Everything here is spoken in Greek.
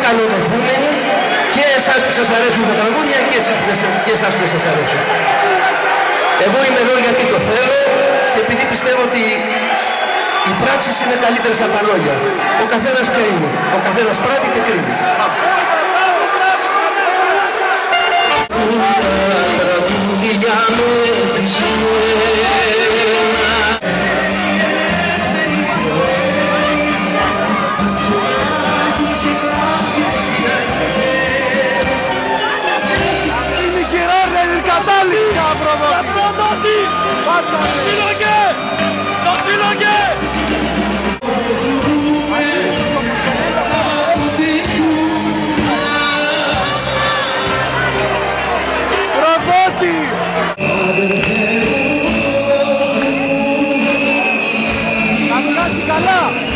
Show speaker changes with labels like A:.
A: καλοδεχούμενοι και εσάς που σας αρέσουν τα τραγούδια και εσάς που δεν σας αρέσουν. Εγώ είμαι εδώ γιατί το θέλω και επειδή πιστεύω ότι οι πράξεις είναι καλύτερες από τα λόγια. Ο καθένας κρίνει, ο καθένας πράττει και κρίνει.
B: Καλά!